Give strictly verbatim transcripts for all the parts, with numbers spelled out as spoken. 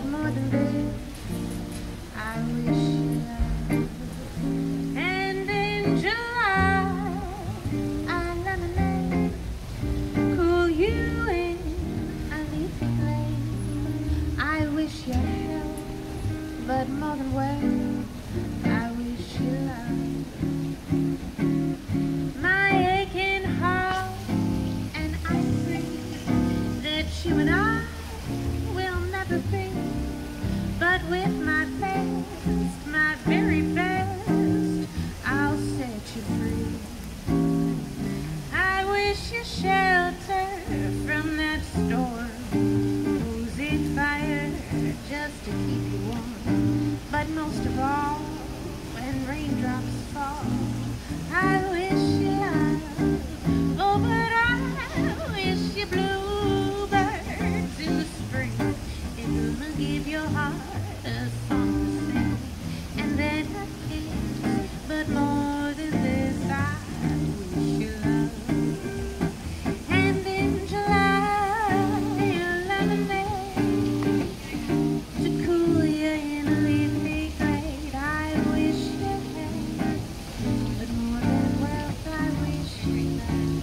but more than this, I wish you love. And in July, I lemonade, cool you in a leafy glade. I wish you health, but more than wealth, I wish you love. My aching heart, and I pray that you and I will never be, but with my best, my very best, I'll set you free. I wish you shelter from that storm, cozy fire just to keep you warm. But most of all, when raindrops fall, I wish you love. Oh, but I wish you bluebirds in the spring. It'll give your heart a song to sing, and then a kiss. But more than this, I wish you love. And in July, a lemonade to cool you in a leafy glade. I wish you had, but more than wealth, I wish you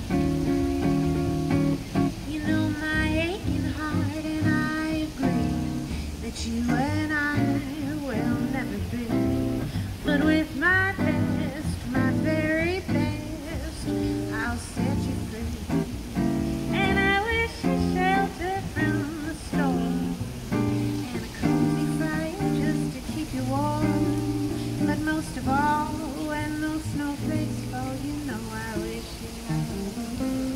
love. You know my aching heart, and I agree that you and I will never be, but with my best, my very best, I'll set you free. And I wish you shelter from the storm, and a cozy fire just to keep you warm. But most of all, when those snowflakes fall, you know I wish you love.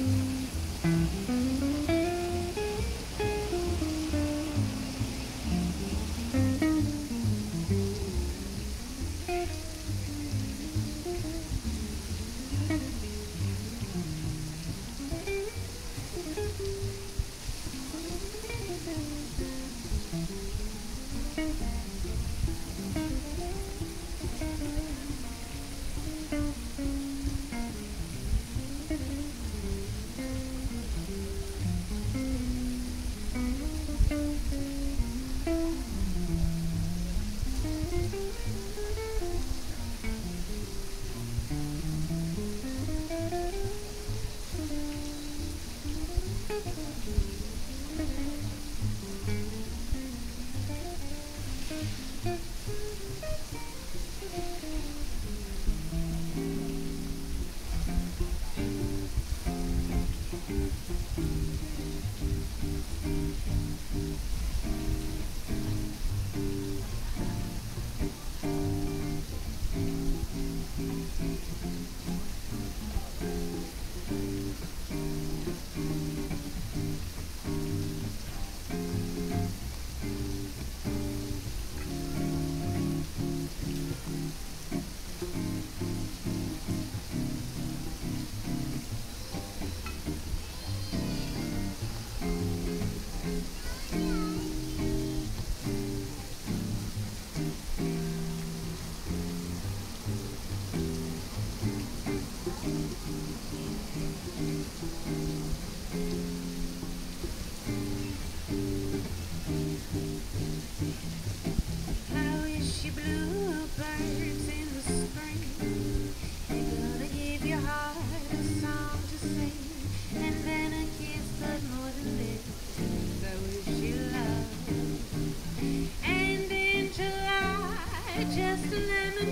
Just a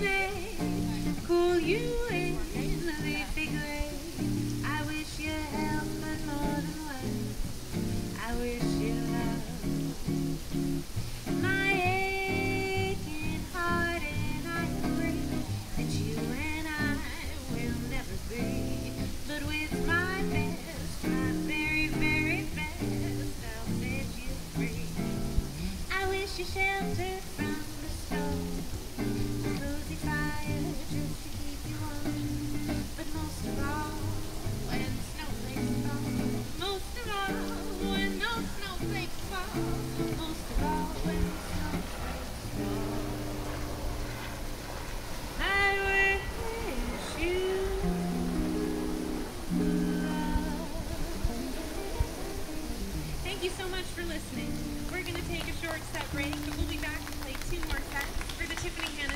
lemonade, cool you in the leafy glade. I wish you health, but more than wealth, I wish you love. My aching heart, and I agree that you and I will never be, but with my best, my very, very best, I'll set you free. I wish you shelter from the storm, cozy fire just to keep you warm. But most of all, when snowflakes fall, most of all, when those snowflakes fall, most of all, when snowflakes fall, I wish you love. Thank you so much for listening. We're we're going to take a short set break, but we'll be back to play two more sets for the Tiffany Hand